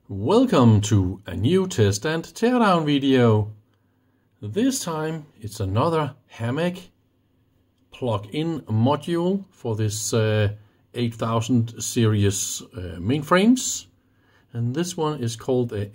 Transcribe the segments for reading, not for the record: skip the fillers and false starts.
Welcome to a new test and teardown video. This time it's another Hameg plug-in module for this 8000 series mainframes, and this one is called a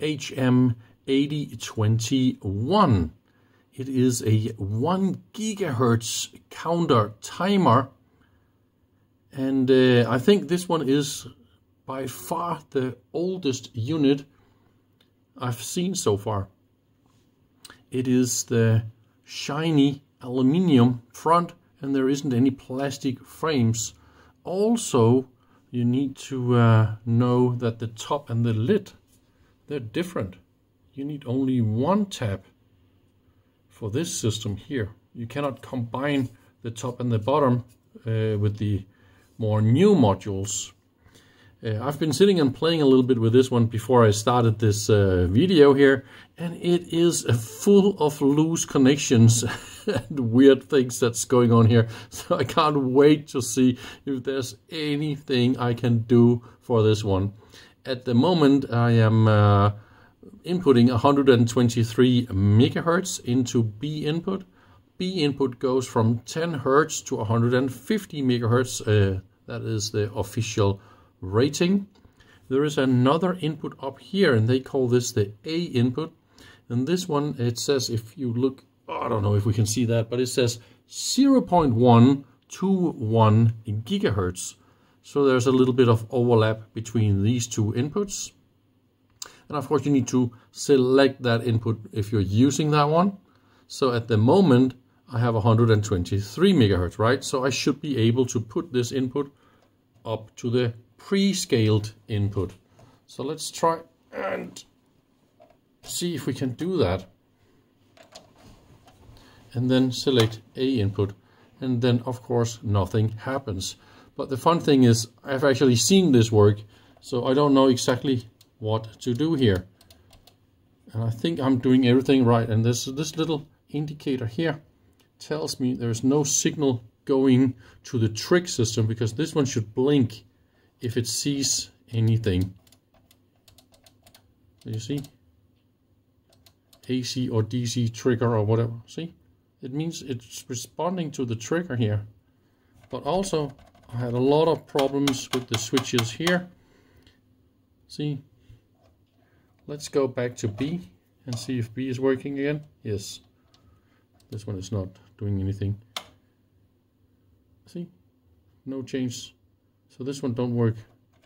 HM8021. It is a 1 GHz counter timer, and I think this one is by far the oldest unit I've seen so far. It is the shiny aluminium front, and there isn't any plastic frames. Also, you need to know that the top and the lid, they're different. You need only one tab for this system here. You cannot combine the top and the bottom with the more new modules. I've been sitting and playing a little bit with this one before I started this video here, and it is full of loose connections and weird things that's going on here. So I can't wait to see if there's anything I can do for this one. At the moment I am inputting 123 megahertz into B input. B input goes from 10 hertz to 150 megahertz. That is the official rating. There is another input up here, and they call this the A input. And this one, it says, if you look, I don't know if we can see that, but it says 0.121 gigahertz. So there's a little bit of overlap between these two inputs. And of course you need to select that input if you're using that one. So at the moment I have 123 megahertz, right? So I should be able to put this input up to the pre-scaled input. So let's try and see if we can do that. And then select A input, and then of course nothing happens. But the fun thing is I've actually seen this work, so I don't know exactly what to do here. And I think I'm doing everything right. And this little indicator here tells me there's no signal going to the trig system, because this one should blink if it sees anything. Do you see? AC or DC trigger or whatever. See? It means it's responding to the trigger here. But also I had a lot of problems with the switches here. See? Let's go back to B and see if B is working again. Yes. This one is not doing anything. See? No change. So this one don't work.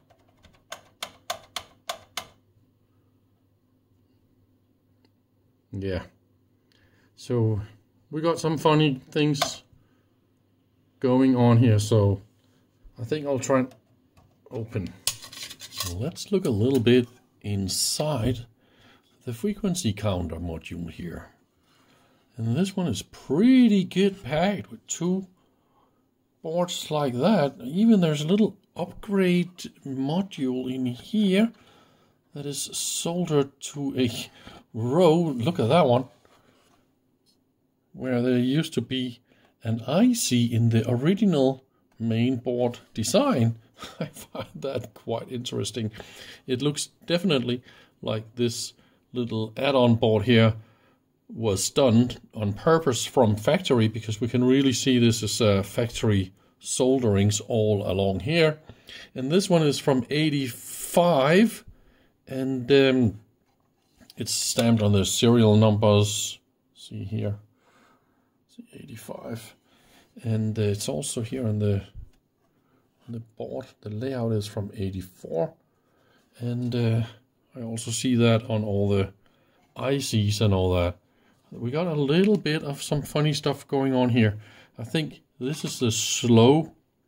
Yeah. So we got some funny things going on here. So I think I'll try and open. So let's look a little bit inside the frequency counter module here. And this one is pretty good packed with two boards like that. Even there's a little upgrade module in here that is soldered to a row. Look at that one, where there used to be an IC in the original main board design. I find that quite interesting. It looks definitely like this little add-on board here was done on purpose from factory, because we can really see this as factory solderings all along here. And this one is from 85, and it's stamped on the serial numbers. See here, see 85, and it's also here on the board. The layout is from 84, and I also see that on all the ICs and all that. We got a little bit of some funny stuff going on here. I think this is the slow.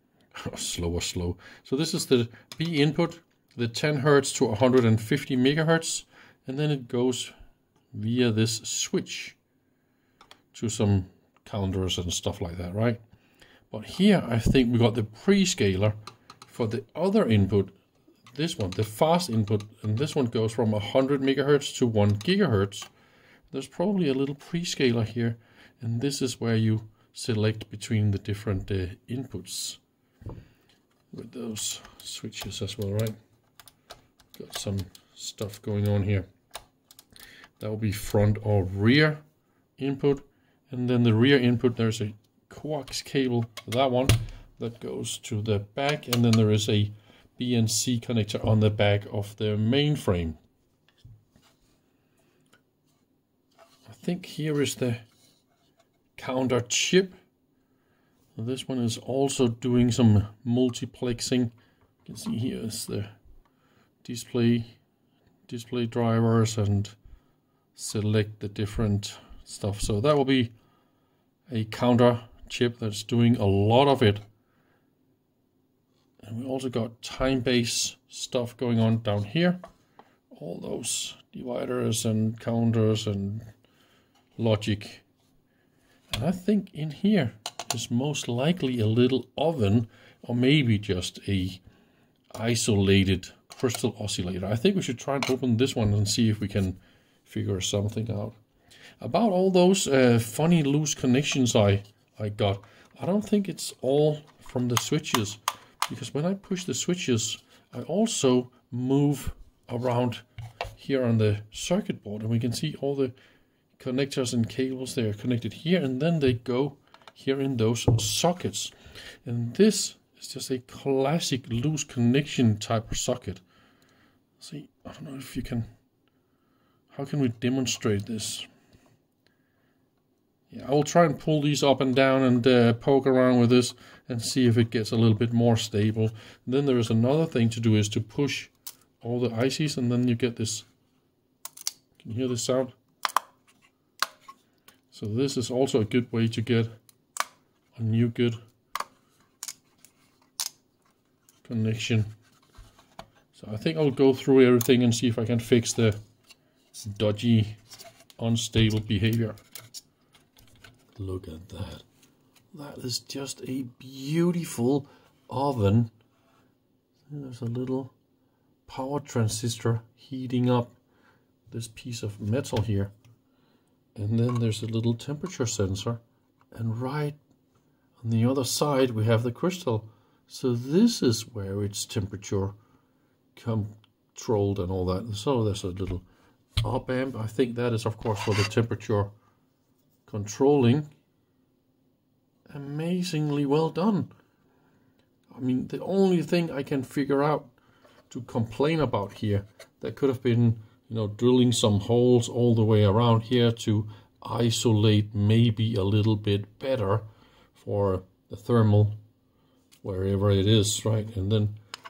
So this is the B input, the 10 hertz to 150 megahertz, and then it goes via this switch to some counters and stuff like that, right? But here I think we got the prescaler for the other input. This one, the fast input, and this one goes from 100 megahertz to 1 gigahertz. There's probably a little prescaler here, and this is where you select between the different inputs with those switches as well, right? Got some stuff going on here. That will be front or rear input, and then the rear input, there's a coax cable, that one, that goes to the back, and then there is a BNC connector on the back of the mainframe. I think here is the counter chip. This one is also doing some multiplexing. You can see here is the display drivers and select the different stuff. So that will be a counter chip that's doing a lot of it. And we also got time-based stuff going on down here. All those dividers and counters and logic. And I think in here is most likely a little oven, or maybe just a isolated crystal oscillator. I think we should try and open this one and see if we can figure something out. About all those funny loose connections I got, I don't think it's all from the switches, because when I push the switches, I also move around here on the circuit board, and we can see all the connectors and cables. They are connected here, and then they go here in those sockets. And this is just a classic loose connection type of socket. See, I don't know if you can, how can we demonstrate this? Yeah, I will try and pull these up and down and poke around with this and see if it gets a little bit more stable. And then there is another thing to do, is to push all the ICs, and then you get this. Can you hear this sound? So this is also a good way to get a new good connection. So I think I'll go through everything and see if I can fix the dodgy, unstable behavior. Look at that. That is just a beautiful oven. There's a little power transistor heating up this piece of metal here. And then there's a little temperature sensor. And right on the other side we have the crystal. So this is where it's temperature controlled and all that. So there's a little op amp. I think that is of course for the temperature controlling. Amazingly well done. I mean, the only thing I can figure out to complain about here, that could have been, you know, drilling some holes all the way around here to isolate maybe a little bit better for the thermal wherever it is, right? And then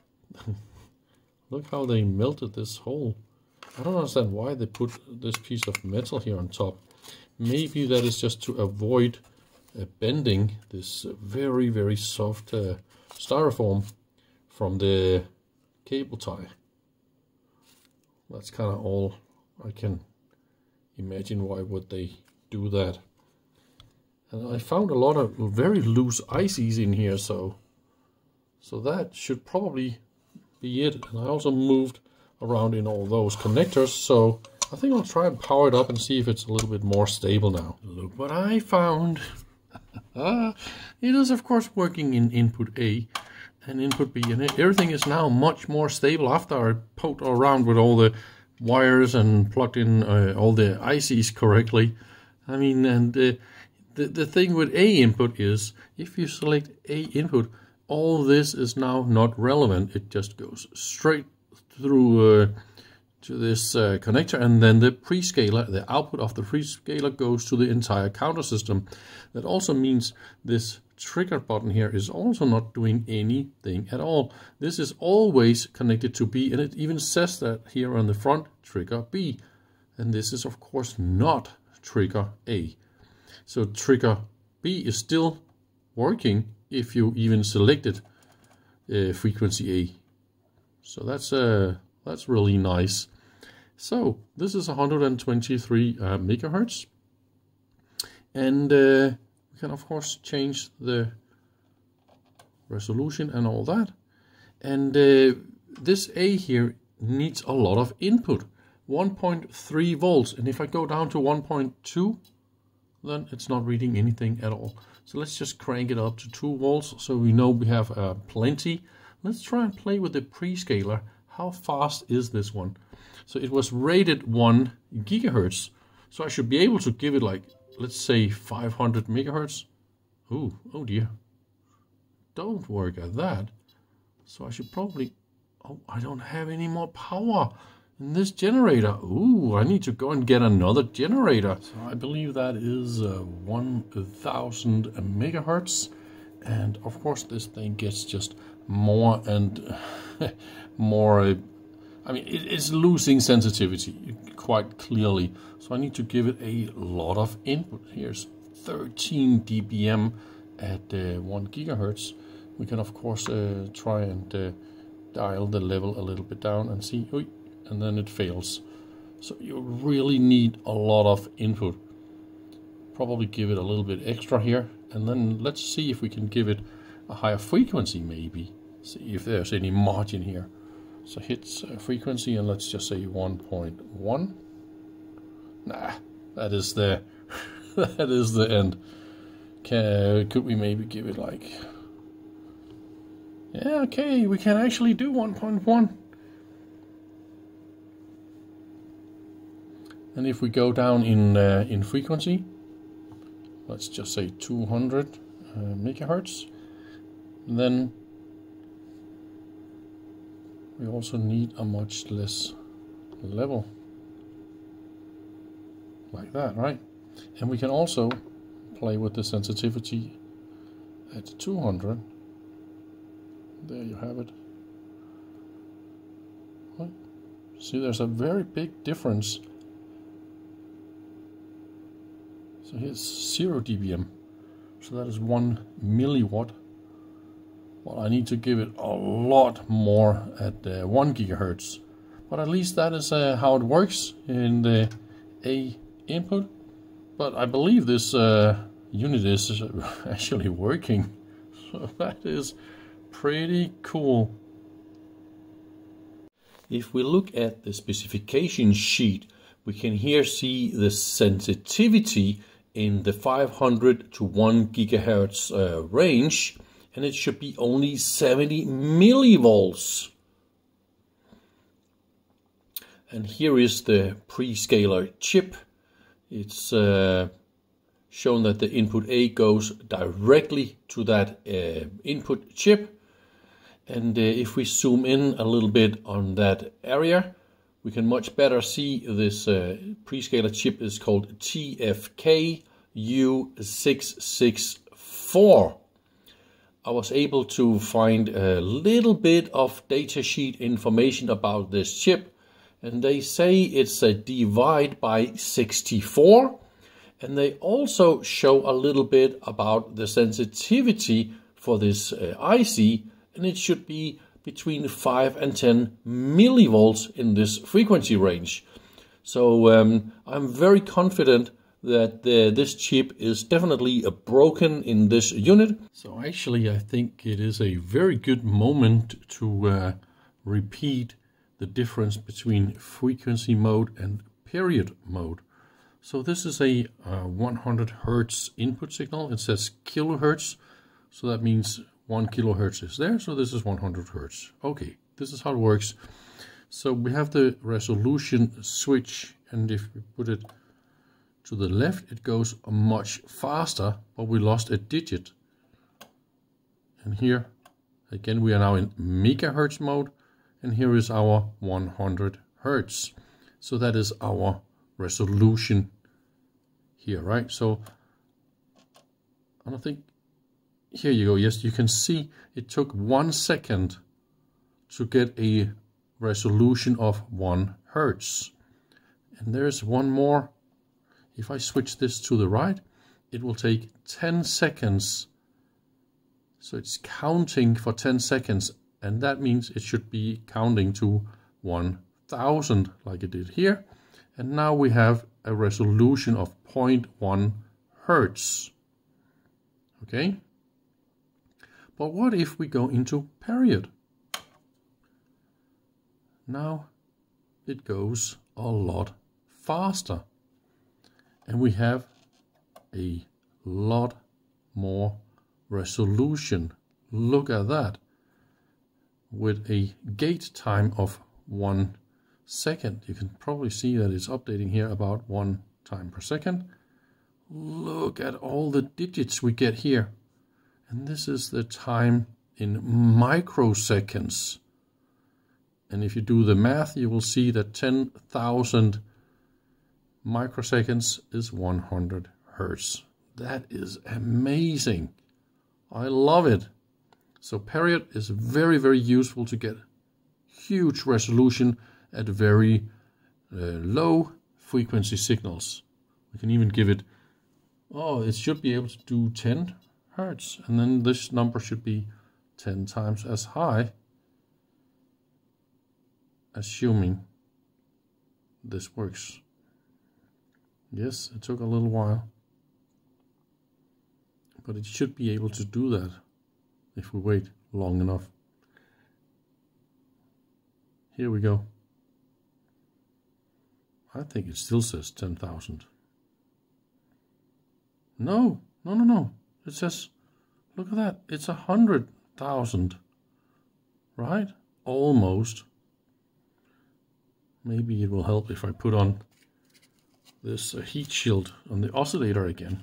look how they melted this hole. I don't understand why they put this piece of metal here on top. Maybe that is just to avoid bending this very, very soft styrofoam from the cable tie. That's kind of all I can imagine. Why would they do that? And I found a lot of very loose ICs in here, so that should probably be it. And I also moved around in all those connectors, so I think I'll try and power it up and see if it's a little bit more stable now. Look what I found. It is of course working in input A and input B, and everything is now much more stable after I poked around with all the wires and plugged in all the ICs correctly. I mean, and the thing with A input is, if you select A input, all this is now not relevant. It just goes straight through to this connector, and then the prescaler, the output of the prescaler, goes to the entire counter system. That also means this trigger button here is also not doing anything at all. This is always connected to B, and it even says that here on the front, trigger B. And this is of course not trigger A. So trigger B is still working if you even selected frequency A. So that's really nice. So this is 123 megahertz, and we can of course change the resolution and all that. And this A here needs a lot of input, 1.3 volts, and if I go down to 1.2, then it's not reading anything at all. So let's just crank it up to 2 volts so we know we have plenty. Let's try and play with the prescaler, how fast is this one? So it was rated 1 gigahertz. So I should be able to give it like, let's say 500 megahertz. Oh dear. Don't work at that. So I should probably, oh, I don't have any more power in this generator. Ooh, I need to go and get another generator. So I believe that is 1000 megahertz. And of course this thing gets just more and more, I mean, it's losing sensitivity quite clearly. So I need to give it a lot of input. Here's 13 dBm at 1 gigahertz. We can of course try and dial the level a little bit down and see, and then it fails. So you really need a lot of input. Probably give it a little bit extra here, and then let's see if we can give it a higher frequency maybe. See if there's any margin here. So hit frequency and let's just say 1.1. Nah, that is the that is the end. Could we maybe give it like, yeah, okay, we can actually do 1.1. And if we go down in frequency, let's just say 200 megahertz, then we also need a much less level, like that, right? And we can also play with the sensitivity at 200. There you have it. Right. See, there's a very big difference. So here's 0 dBm. So that is 1 milliwatt. Well, I need to give it a lot more at 1 gigahertz. But at least that is how it works in the A input. But I believe this unit is actually working. So that is pretty cool. If we look at the specification sheet, we can here see the sensitivity in the 500 to 1 gigahertz range, and it should be only 70 millivolts. And here is the prescaler chip. It's shown that the input A goes directly to that input chip. And if we zoom in a little bit on that area, we can much better see this prescaler chip is called TFK U664. I was able to find a little bit of datasheet information about this chip, and they say it's a divide by 64, and they also show a little bit about the sensitivity for this IC, and it should be between 5 and 10 millivolts in this frequency range. So I'm very confident that this chip is definitely broken in this unit. So actually I think it is a very good moment to repeat the difference between frequency mode and period mode. So this is a 100 Hertz input signal. It says kilohertz, so that means 1 kilohertz is there, so this is 100 Hertz. Okay, this is how it works. So we have the resolution switch, and if we put it to the left, it goes much faster, but we lost a digit. And here, again, we are now in megahertz mode, and here is our 100 Hertz. So that is our resolution here, right? So I don't think, here you go. Yes, you can see it took 1 second to get a resolution of 1 Hertz. And there's one more. If I switch this to the right, it will take 10 seconds. So it's counting for 10 seconds, and that means it should be counting to 1000 like it did here. And now we have a resolution of 0.1 Hertz. Okay? But what if we go into period? Now it goes a lot faster. And we have a lot more resolution. Look at that. With a gate time of 1 second. You can probably see that it's updating here about 1 time per second. Look at all the digits we get here. And this is the time in microseconds. And if you do the math, you will see that 10,000 microseconds is 100 Hertz. That is amazing. I love it. So Periode is very, very useful to get huge resolution at very low frequency signals. We can even give it, it should be able to do 10 Hertz, and then this number should be 10 times as high, assuming this works. Yes, it took a little while, but it should be able to do that if we wait long enough. Here we go. I think it still says 10,000. No. It says, look at that, it's 100,000, right? Almost. Maybe it will help if I put on this heat shield on the oscillator again.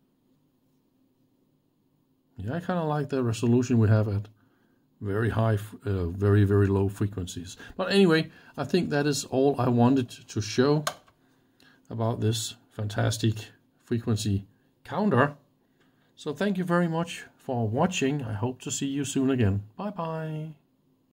Yeah, I kind of like the resolution we have at very high, very, very low frequencies. But anyway, I think that is all I wanted to show about this fantastic frequency counter. So thank you very much for watching. I hope to see you soon again. Bye bye.